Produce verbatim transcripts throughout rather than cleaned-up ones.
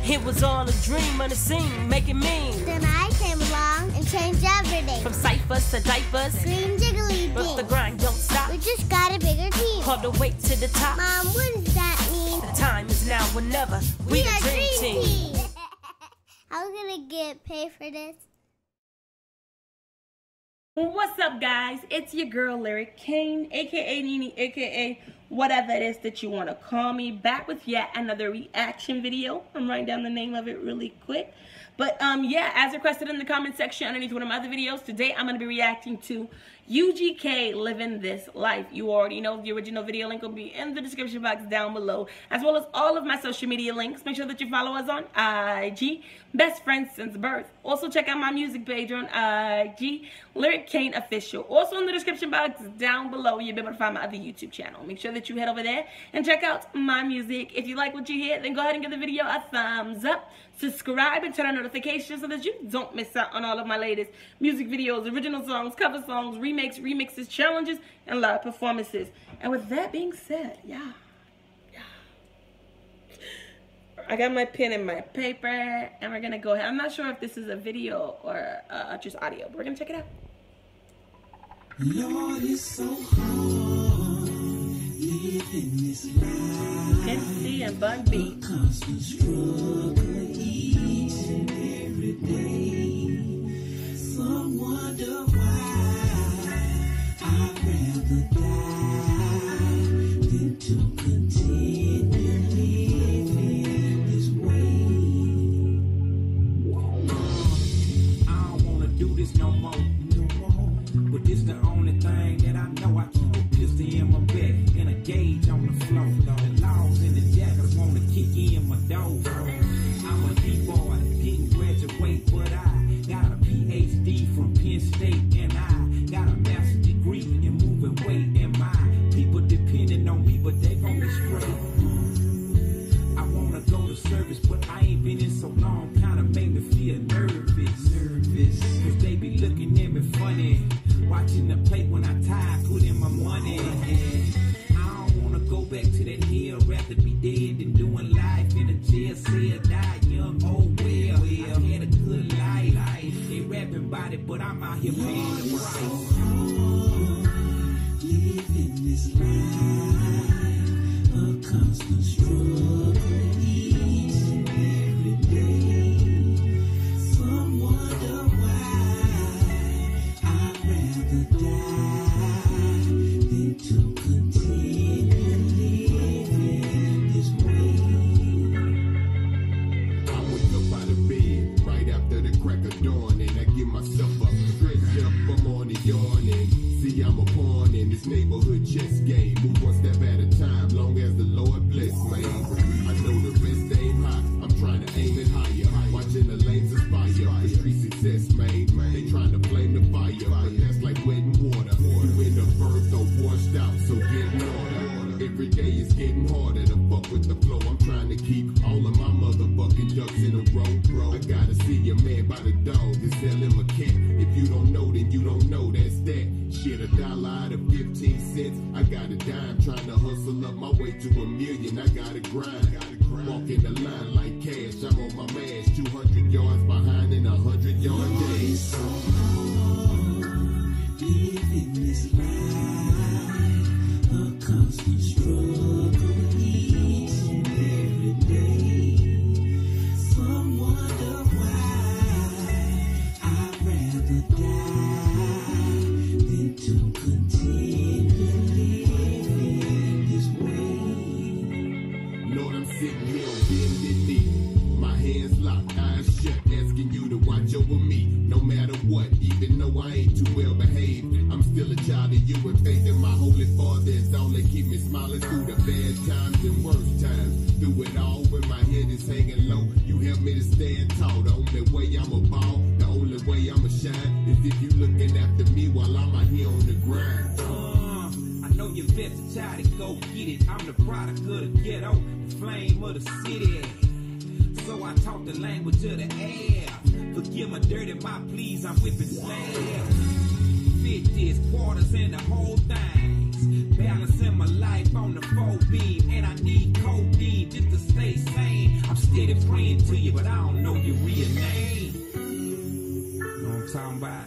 It was all a dream on the scene, making mean. Then I came along and changed everything. From ciphers to diapers, Green jiggly but the thing. grind don't stop. We just got a bigger team. All the way to the top. Mom, what does that mean? The time is now or never. We, We the are dream Dream team. Team. I'm gonna get paid for this. What's up, guys? It's your girl Lyric Kane, aka Nene, aka whatever it is that you want to call me, back with yet another reaction video. I'm writing down the name of it really quick. But um yeah, as requested in the comment section underneath one of my other videos, today I'm going to be reacting to U G K Living This Life. You already know the original video link will be in the description box down below, as well as all of my social media links. Make sure that you follow us on I G, best friends since birth. Also check out my music page on I G, Lyric Kane Official. Also in the description box down below, you'll be able to find my other YouTube channel. Make sure that you head over there and check out my music. If you like what you hear, then go ahead and give the video a thumbs up. Subscribe and turn on notifications so that you don't miss out on all of my latest music videos, original songs, cover songs, remakes, remixes, challenges, and live performances. And with that being said, yeah, yeah, I got my pen and my paper, and we're gonna go ahead. I'm not sure if this is a video or uh, just audio, but we're gonna check it out. Lord, it's so hard living this life. N C and Bun B. Constant struggle each and every day. Some wonder why I'd rather die than to continue living this way. I don't wanna do this no more, no more. But this the only thing that I know. I keep a pistol in my back and a gauge on the floor. The laws in the jacket wanna kick in my door. I'm a D-boy, didn't graduate, but I got a P H D from Penn State, and I got a master's degree in moving weight. And my people depending on me, but they gon' be straight. I wanna go to service, but I ain't been in so long, kinda make me feel nervous. Nervous, cause they be looking at me funny, watching the plate when I tie, put in my money. I don't wanna go back to that hell, rather be dead than doing life in a jail cell, die young, oh well. I had a good life, they rapping about it, but I'm out here paying the price. Living this life, a constant struggle each and every day. Some wonder why I'd rather die than to continue living this way. I wake up out of bed right after the crack of dawn, and I give myself up, stretch up, I'm on the yawning. See, I'm a pawn in this neighborhood chess game. Move one step at a time, long as the Lord bless me. I know the rest ain't hot, I'm trying to aim it higher. Watching the lanes aspire, the street success made. They trying to flame the fire, but that's like wetting water. You in the birth or washed out, so get in order. Every day it's getting harder to fuck with the flow. I'm trying to keep all of my motherfucking ducks in a row, bro. I gotta see a man by the dog and sell him a cat. If you don't know, then you don't know, that's that. Shit, a dollar out of fifteen cents. I got a dime, trying to hustle up my way to a million. I gotta grind, gotta grind. Walking the line like cash, I'm on my mash. two hundred yards behind in a hundred yard days. So hard living this life, a constant struggle each and every day. Some wonder why I'd rather die than to continue living this way. Lord, I'm sitting here on bended knee, my hands locked, eyes shut, asking you to watch over me, no matter what. Even though I ain't too well behaved, I'm still a child of you, and faith in my holy Father is all that keep me smiling through the bad times and worst times. Through it all, when my head is hanging low, you help me to stand tall. The only way I'm a ball, the only way I'm a shine, is if you looking after me while I'm out here on the grind. Uh, I know you're best to try to go get it. I'm the product of the ghetto, the flame of the city. So I talk the language of the air. Forgive my dirty, my please, I'm whipping slabs. Fifties, quarters, and the whole things. Balancing my life on the four beam, and I need codeine just to stay sane. I'm steady praying it to you, but I don't know your real name. You know what I'm talking about?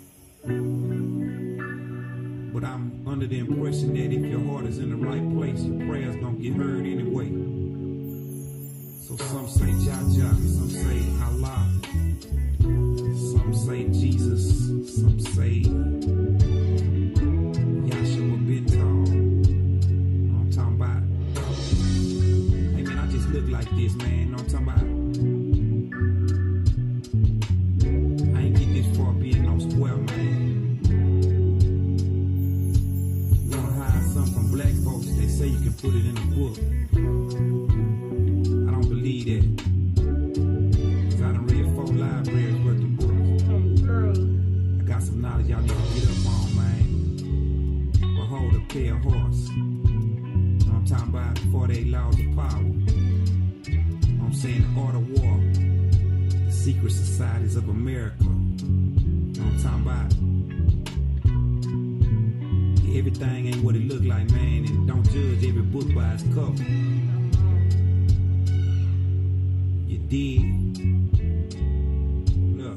But I'm under the impression that if your heart is in the right place, your prayers don't get heard anyway. So some say Jah Jah, some say Allah, some say Jesus, some say Yahshua Bento. You know what I'm talking about? Hey man, I just look like this, man. You know what I'm talking about? I ain't get this far being no square, man. You wanna hide something from black folks, they say you can put it in a book. I don't believe that. Cause I done read four libraries worth of books. Oh, girl. I got some knowledge y'all need to get up on, man. Behold a pale horse. You know what I'm talking about? forty-eight laws of power. You know what I'm saying? The art of war. The secret societies of America. You know what I'm talking about? Everything ain't what it look like, man. And don't judge every book by its cover. You dig? Look.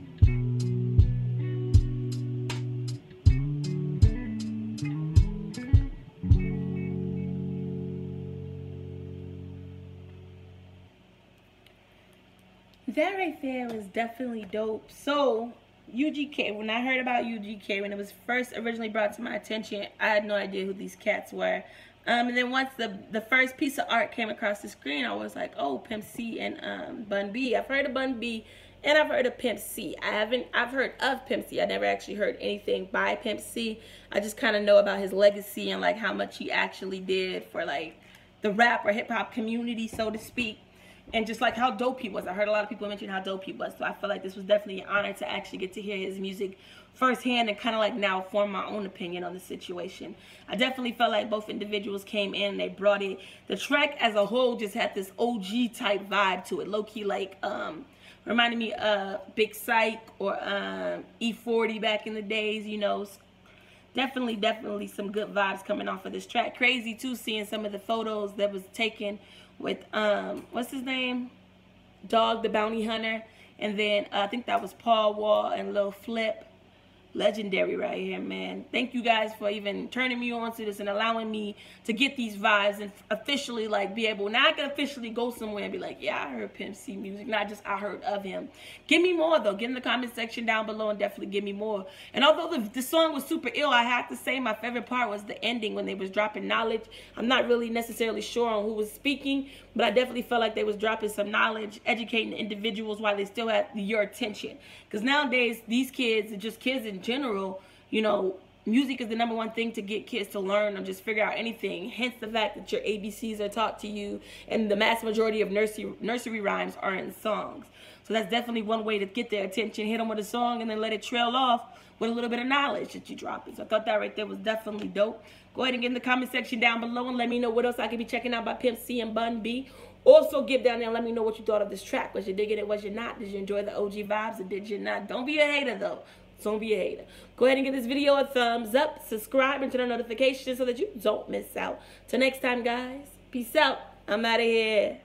That right there was definitely dope. So, U G K, when I heard about U G K, when it was first originally brought to my attention, I had no idea who these cats were. Um, and then once the the first piece of art came across the screen, I was like, oh, Pimp C and um, Bun B. I've heard of Bun B and I've heard of Pimp C. I haven't, I've heard of Pimp C. I never actually heard anything by Pimp C. I just kind of know about his legacy and like how much he actually did for like the rap or hip hop community, so to speak. And just like how dope he was. I heard a lot of people mention how dope he was. So I feel like this was definitely an honor to actually get to hear his music firsthand and kind of like now form my own opinion on the situation. I definitely felt like both individuals came in and they brought it. The track as a whole just had this O G type vibe to it. Low-key like, um, reminded me of Big Psych or um, E forty back in the days, you know. Definitely, definitely some good vibes coming off of this track. Crazy too, seeing some of the photos that was taken with, um, what's his name? Dog the Bounty Hunter. And then uh, I think that was Paul Wall and Lil Flip. Legendary right here, man. Thank you guys for even turning me on to this and allowing me to get these vibes and officially like be able, now I can officially go somewhere and be like, yeah, I heard Pimp C music, not just I heard of him. Give me more though. Get in the comment section down below and definitely give me more. And although the, the song was super ill, I have to say my favorite part was the ending when they was dropping knowledge. I'm not really necessarily sure on who was speaking, but I definitely felt like they was dropping some knowledge, educating individuals while they still had your attention. Because nowadays, these kids, and just kids in general, you know, music is the number one thing to get kids to learn or just figure out anything. Hence the fact that your A B Cs are taught to you and the mass majority of nursery, nursery rhymes are in songs. So that's definitely one way to get their attention. Hit them with a song and then let it trail off with a little bit of knowledge that you drop it. So I thought that right there was definitely dope. Go ahead and get in the comment section down below and let me know what else I could be checking out by Pimp C and Bun B. Also, get down there and let me know what you thought of this track. Was you digging it? Was you not? Did you enjoy the O G vibes or did you not? Don't be a hater, though. Don't be a hater. Go ahead and give this video a thumbs up, subscribe, and turn on notifications so that you don't miss out. Till next time, guys. Peace out. I'm out of here.